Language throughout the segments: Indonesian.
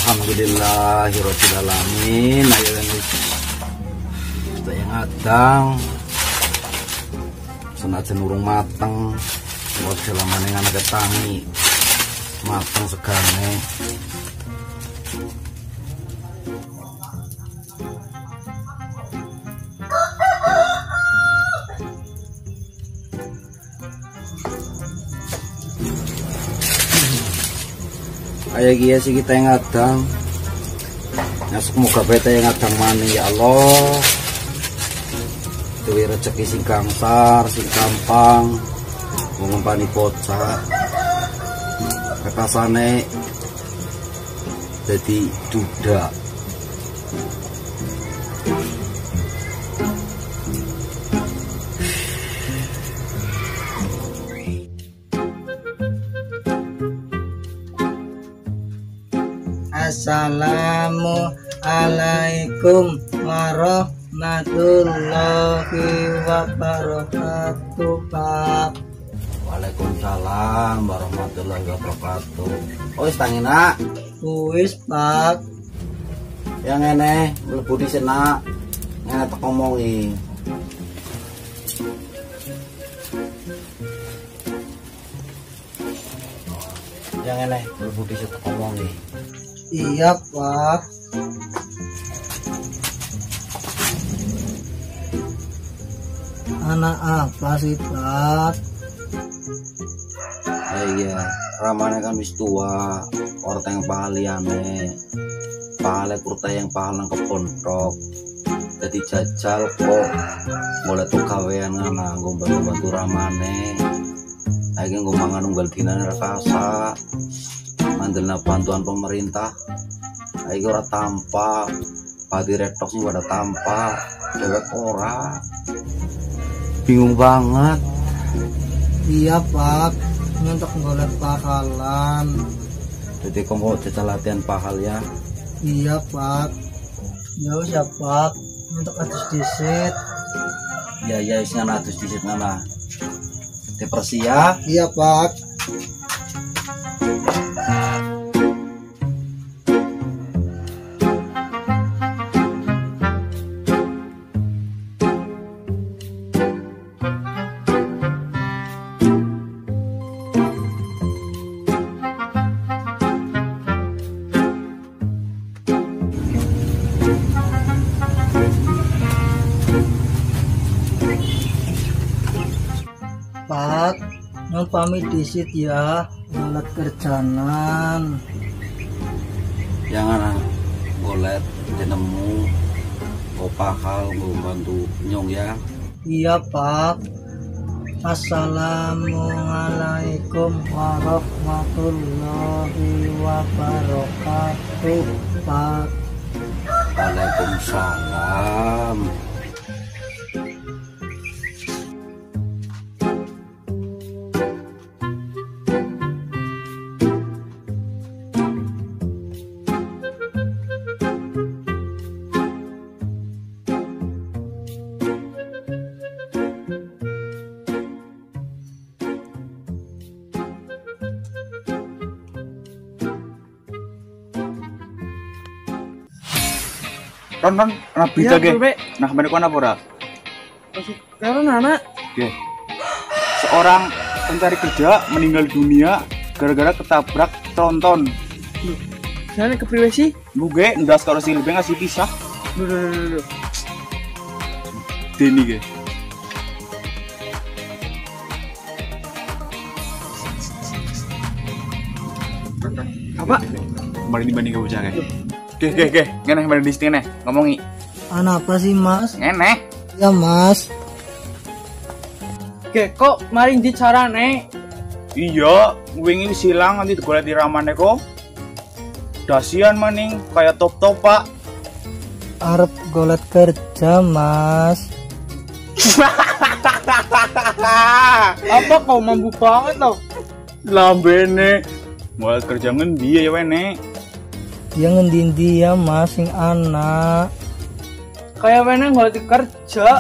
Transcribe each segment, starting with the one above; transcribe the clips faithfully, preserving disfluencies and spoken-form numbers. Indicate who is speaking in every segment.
Speaker 1: Alhamdulillahirabbil alamin. Ayo ini kita yang adang senajan urung mateng buat selamane ngana ketangi mateng segane. Ayo kia sih kita yang ngadang. Ya semoga beta yang ngadang maning ya Allah. Dewi rezeki sing gangsar, sing gampang. Ngumpani bocah. Kekasane jadi duda.
Speaker 2: Assalamualaikum warahmatullahi wabarakatuh, Pak.
Speaker 1: Waalaikumsalam warahmatullahi wabarakatuh. Oh, wis tangi nak.
Speaker 2: Wis, Pak.
Speaker 1: Yang ngene mlebu dhisik nak. Ngene tak ngomongi. Yang ngene mlebu dhisik tak ngomongi.
Speaker 2: Iya, Pak. Anak apa sih, Pak?
Speaker 1: Eh, iya, ramane kan wis tua, orta yang pahaliane. Pahale kurta yang pahalang kepondok. Jadi jajal kok boleh tuh gawean ngana nggo bantu ramane. Lagi nggo mangan unggal dinane rakasa. Mandelna bantuan pemerintah. Ayo ora tampak, padi retok sih pada tampak, cewek ora. Bingung banget.
Speaker 2: Iya, Pak. Untuk golek pahalan.
Speaker 1: Jadi kamu jajal latihan pahal ya.
Speaker 2: Iya, Pak. Ya wis ya, Pak. Untuk atus disit.
Speaker 1: Ya ya wis ngana atus disit ngana. Depresi ya.
Speaker 2: Iya, Pak. Pak, yang pamit disit ya, ngolet kerjaan.
Speaker 1: Jangan ngolet, jenemu, kau pahal, mau bantu nyong ya.
Speaker 2: Iya, Pak. Assalamualaikum warahmatullahi wabarakatuh, Pak.
Speaker 1: Waalaikumsalam.
Speaker 3: Ron, Ron, anak berita ge. Nah, kemarin kau apa ora?
Speaker 2: Karena anak.
Speaker 3: Ge. Seorang pencari kerja meninggal dunia gara-gara ketabrak tronton.
Speaker 2: Sana ke priwe sih?
Speaker 3: Buge, ndas karo sing lebih ngasih pisah.
Speaker 2: Duh, duh, duh, duh.
Speaker 3: Deni ge.
Speaker 2: Apa?
Speaker 3: Kemarin dibanding ke bocah ge. Ge, ge, ge, ngene kemarin di sini ngomongi.
Speaker 2: Anak apa sih, Mas?
Speaker 3: Ngene.
Speaker 2: Ya, Mas.
Speaker 4: Oke, kok maring dicarane?
Speaker 3: Iya, wingi silang nanti digolek di ramane kok. Dasian maning kayak top-top, Pak.
Speaker 2: Arep golet kerja, Mas.
Speaker 4: Apa kau mampu banget loh?
Speaker 3: Lambene. Golet kerja ngendi ya wene?
Speaker 2: Ya ngendi ya, Mas, sing anak.
Speaker 4: Kayak mana nggak kerja?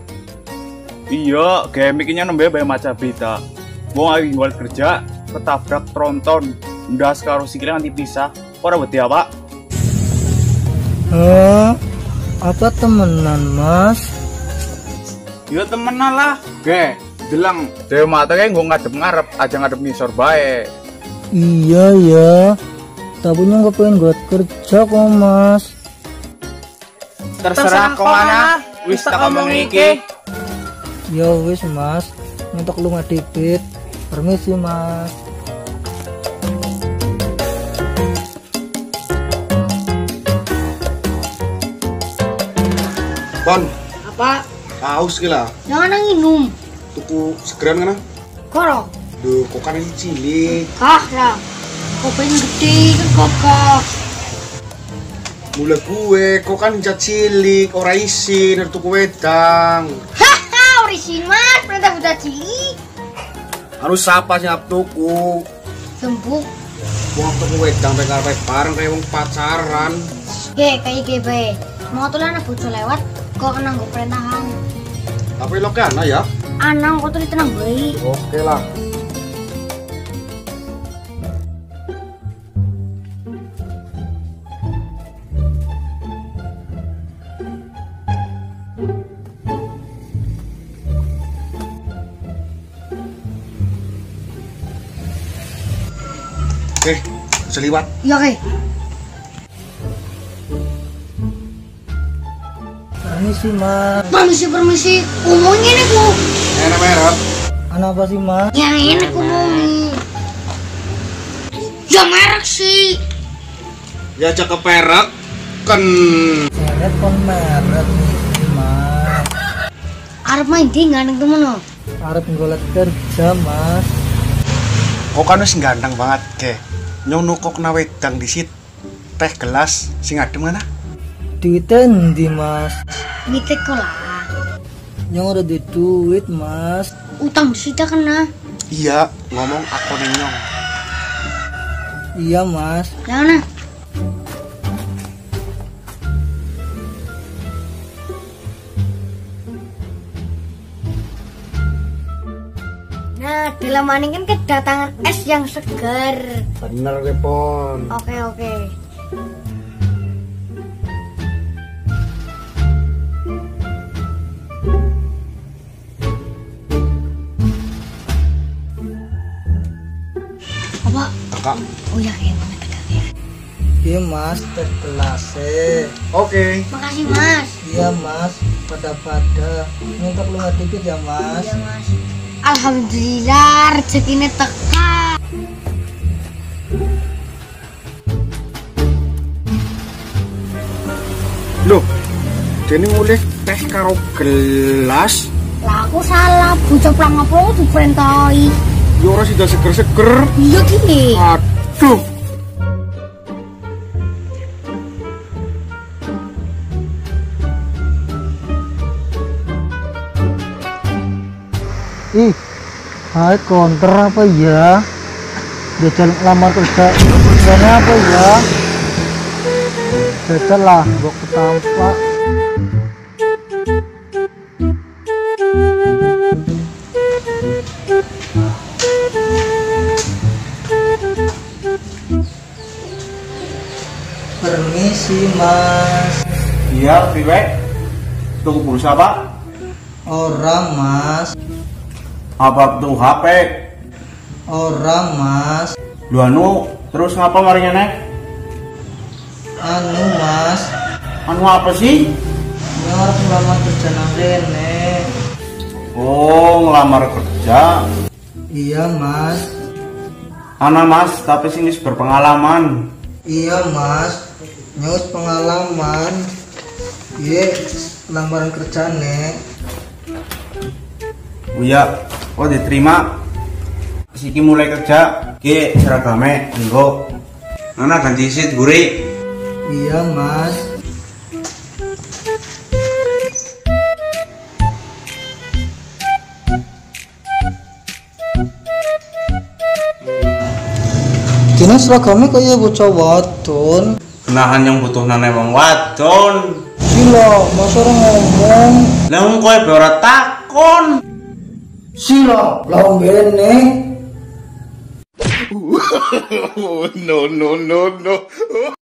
Speaker 3: Iya, kayak mikirnya nembe bayar maca berita. Mau lagi ngolet kerja, ketabrak tronton, ndas karo sikile nanti pisah. Ora beti apa?
Speaker 2: Hah? Apa temenan mas?
Speaker 3: Ya temenan lah. Ge, bilang dewe mata kayak gue ngadep ngarep aja ngadep ngisor bae.
Speaker 2: Iya ya, tapi nggak pengen buat kerja kok mas.
Speaker 3: Terserah kau mana, wis tak ngomong iki.
Speaker 2: Ya wis mas, untuk lu ngadipit. Permisi mas.
Speaker 5: Bon,
Speaker 4: Apa?
Speaker 5: haus gila.
Speaker 4: Jangan minum.
Speaker 5: Tuku segeran kan?
Speaker 4: Koro.
Speaker 5: Duh, kok kan ini cilik.
Speaker 4: Kah lah. Kopi gede kan kokok.
Speaker 5: Mula gue, kok kan cat cilik, ora isin, ada tuku wedang.
Speaker 4: Haha, orisin mas, perintah buta cilik.
Speaker 5: Anu siapa siap tuku?
Speaker 4: Sempuk.
Speaker 5: Wong tuku wedang pengen bareng kayak wong pacaran.
Speaker 4: Ge, kayak gebe. Mau tuh anak bocor lewat, kok enang gue perintahan.
Speaker 5: Tapi lo kan ya?
Speaker 4: Anang kok tuh tenang bayi.
Speaker 5: Oke lah. Eh, seliwat.
Speaker 4: Iya ke.
Speaker 2: Permisi mas.
Speaker 4: Permisi permisi. Ngomongin ini ku.
Speaker 5: Enak merah.
Speaker 2: Anak apa sih mas?
Speaker 4: Yang ini ku ngomongin. Ya merek sih.
Speaker 5: Ya cakep perak kan.
Speaker 2: Seret kon merek nih mas.
Speaker 4: Arep main di nggak temen lo.
Speaker 2: Arep ngolet kerja mas.
Speaker 5: Kok kan wis ganteng banget, ke. Nyono kok kena wedang disit. Teh gelas sing adem mana?
Speaker 2: Duitnya endi mas?
Speaker 4: Mitek kok lah.
Speaker 2: Yang udah di duit mas.
Speaker 4: Utang disita kena.
Speaker 5: Iya, ngomong aku nenyong.
Speaker 2: Iya mas.
Speaker 4: Jangan nah. Nah, dalam maning kan kedatangan es yang segar.
Speaker 5: Bener ke Pon.
Speaker 4: Oke oke. Apa?
Speaker 5: Kakak.
Speaker 4: Oh ya kayak mana tegaknya.
Speaker 2: Iya mas, teh gelasnya.
Speaker 5: Oke.
Speaker 4: Makasih mas.
Speaker 2: Iya mas, pada-pada. Minta lu ngadipit ya mas.
Speaker 4: Iya mas. Alhamdulillah rezekinya teka.
Speaker 5: Loh, jadi mulai teh karo gelas.
Speaker 4: Lah aku salah, bocah plang apa aku diperintahi.
Speaker 5: Ya orang sudah seger-seger.
Speaker 4: Iya gini.
Speaker 5: Aduh.
Speaker 2: Ih, hai konter apa ya? Jajal lamar kerja. Kerjanya apa ya? Jajal lah, gua ketampak. Permisi mas.
Speaker 3: Iya, priwe. Tuku pulsa pak?
Speaker 2: Orang mas.
Speaker 3: Apa tuh H P?
Speaker 2: Orang mas.
Speaker 3: Lu anu, terus ngapa marinya nek?
Speaker 2: Anu mas.
Speaker 3: Anu apa sih?
Speaker 2: Ngarep ngelamar kerja nang rene.
Speaker 3: Oh, ngelamar kerja.
Speaker 2: Iya mas.
Speaker 3: Ana mas, tapi sini berpengalaman.
Speaker 2: Iya mas. Nyus pengalaman. Iya, lamaran kerja nek.
Speaker 3: Buya, kok diterima? Siki mulai kerja, ki seragame enggo. Nana ganti sit guri.
Speaker 2: Iya mas. Dina seragamnya kayak bocah wadon.
Speaker 3: Kenahan yang butuh nane wong wadon.
Speaker 2: Sila, masa orang ngomong.
Speaker 3: Lah wong kowe be ora takon.
Speaker 2: Sila, lawan bene.
Speaker 5: No, no, no, no.